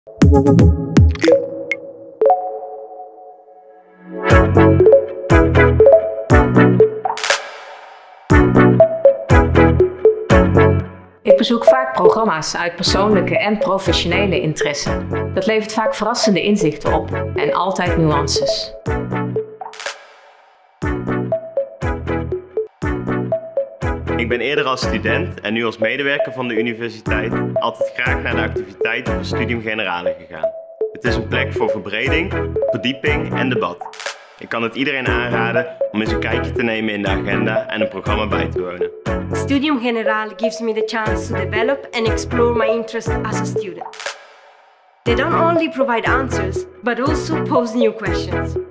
Ik bezoek vaak programma's uit persoonlijke en professionele interesse. Dat levert vaak verrassende inzichten op en altijd nuances. Ik ben eerder als student en nu als medewerker van de universiteit altijd graag naar de activiteiten van Studium Generale gegaan. Het is een plek voor verbreding, verdieping en debat. Ik kan het iedereen aanraden om eens een kijkje te nemen in de agenda en een programma bij te wonen. Studium Generale gives me the chance to develop and explore my interest as a student. They don't only provide answers, but also pose new questions.